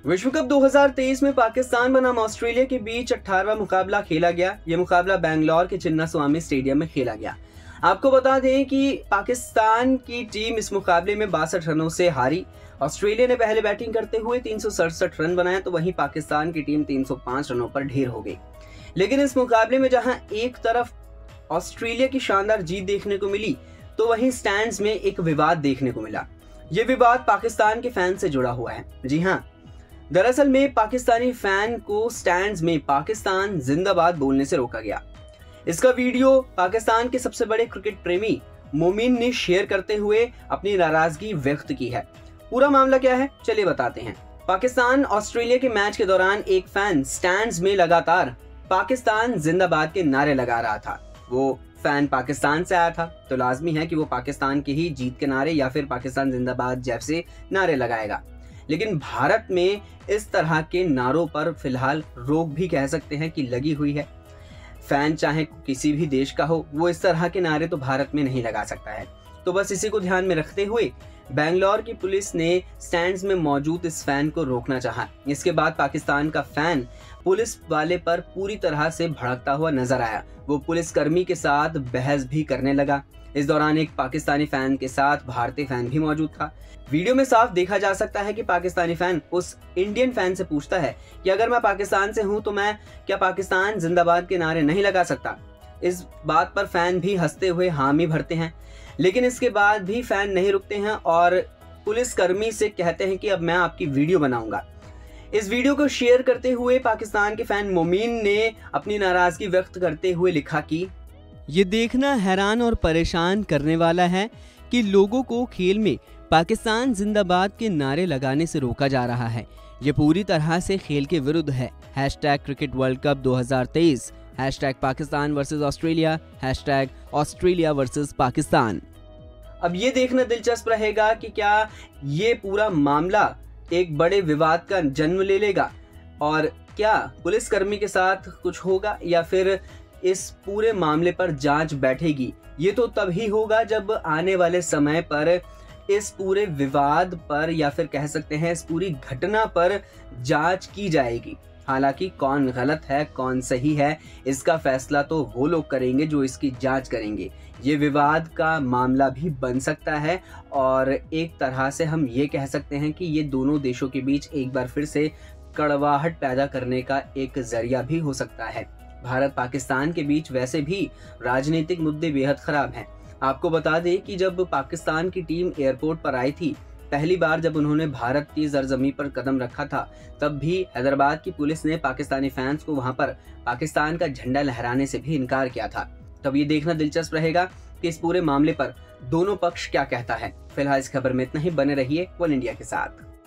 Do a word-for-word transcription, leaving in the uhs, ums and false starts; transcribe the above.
विश्व कप दो हज़ार तेईस में पाकिस्तान बनाम ऑस्ट्रेलिया के बीच अठारहवां मुकाबला खेला गया। यह मुकाबला बेंगलोर के चिन्नास्वामी स्टेडियम में खेला गया। आपको बता दें कि पाकिस्तान की टीम इस मुकाबले में बासठ रनों से हारी। ऑस्ट्रेलिया ने पहले बैटिंग करते हुए तीन सौ सड़सठ रन बनाए, तो वहीं पाकिस्तान की टीम तीन सौ पाँच रनों पर ढेर हो गई। लेकिन इस मुकाबले में जहां एक तरफ ऑस्ट्रेलिया की शानदार जीत देखने को मिली, तो वहीं स्टैंड्स में एक विवाद देखने को मिला। यह विवाद पाकिस्तान के फैन से जुड़ा हुआ है। जी हाँ, दरअसल में पाकिस्तानी फैन को स्टैंड्स में पाकिस्तान जिंदाबाद बोलने से रोका गया। इसका वीडियो पाकिस्तान के सबसे बड़े क्रिकेट प्रेमी मोमिन ने शेयर करते हुए अपनी नाराजगी व्यक्त की है। पूरा मामला क्या है, चलिए बताते हैं। पाकिस्तान ऑस्ट्रेलिया के मैच के दौरान एक फैन स्टैंड्स में लगातार पाकिस्तान जिंदाबाद के नारे लगा रहा था। वो फैन पाकिस्तान से आया था, तो लाजमी है कि वो पाकिस्तान की ही जीत के नारे या फिर पाकिस्तान जिंदाबाद जैसे नारे लगाएगा। लेकिन भारत में इस तरह के नारों पर फिलहाल रोक भी कह सकते हैं कि लगी हुई है। फैन चाहे किसी भी देश का हो, वो इस तरह के नारे तो भारत में नहीं लगा सकता है। तो बस इसी को ध्यान में रखते हुए बेंगलोर की पुलिस ने स्टैंड्स में मौजूद इस फैन को रोकना चाहा। इसके बाद पाकिस्तान का फैन पुलिस वाले पर पूरी तरह से भड़कता हुआ नजर आया। वो पुलिस कर्मी के साथ बहस भी करने लगा। इस दौरान एक पाकिस्तानी फैन के साथ भारतीय फैन भी मौजूद था। वीडियो में साफ देखा जा सकता है कि पाकिस्तानी फैन उस इंडियन फैन से पूछता है कि अगर मैं पाकिस्तान से हूं तो मैं क्या पाकिस्तान जिंदाबाद के नारे नहीं लगा सकता। इस बात पर फैन भी हंसते हुए हामी भरते हैं, लेकिन इसके बाद भी फैन नहीं रुकते हैं और पुलिस कर्मी से कहते हैं कि अब मैं आपकी वीडियो बनाऊंगा। इस वीडियो को शेयर करते हुए पाकिस्तान के फैन मोमिन ने अपनी नाराजगी व्यक्त करते हुए लिखा कि ये देखना हैरान और परेशान करने वाला है कि लोगों को खेल में पाकिस्तान जिंदाबाद के नारे लगाने से रोका जा रहा है। ये पूरी तरह से खेल के विरुद्ध है। हैशटैग क्रिकेट वर्ल्ड कप दो हज़ार तेईस, hashtag Pakistan versus Australia, hashtag Australia versus Pakistan. अब ये देखना दिलचस्प रहेगा कि क्या ये पूरा मामला एक बड़े विवाद का जन्म ले लेगा और क्या पुलिसकर्मी के साथ कुछ होगा या फिर इस पूरे मामले पर जांच बैठेगी। ये तो तभी होगा जब आने वाले समय पर इस पूरे विवाद पर या फिर कह सकते हैं इस पूरी घटना पर जांच की जाएगी। हालांकि कौन गलत है कौन सही है, इसका फैसला तो वो लोग करेंगे जो इसकी जांच करेंगे। ये विवाद का मामला भी बन सकता है और एक तरह से हम ये कह सकते हैं कि ये दोनों देशों के बीच एक बार फिर से कड़वाहट पैदा करने का एक जरिया भी हो सकता है। भारत पाकिस्तान के बीच वैसे भी राजनीतिक मुद्दे बेहद खराब हैं। आपको बता दें कि जब पाकिस्तान की टीम एयरपोर्ट पर आई थी, पहली बार जब उन्होंने भारत की सरजमी पर कदम रखा था, तब भी हैदराबाद की पुलिस ने पाकिस्तानी फैंस को वहां पर पाकिस्तान का झंडा लहराने से भी इनकार किया था। तब ये देखना दिलचस्प रहेगा कि इस पूरे मामले पर दोनों पक्ष क्या कहता है। फिलहाल इस खबर में इतना ही। बने रहिए वन इंडिया के साथ।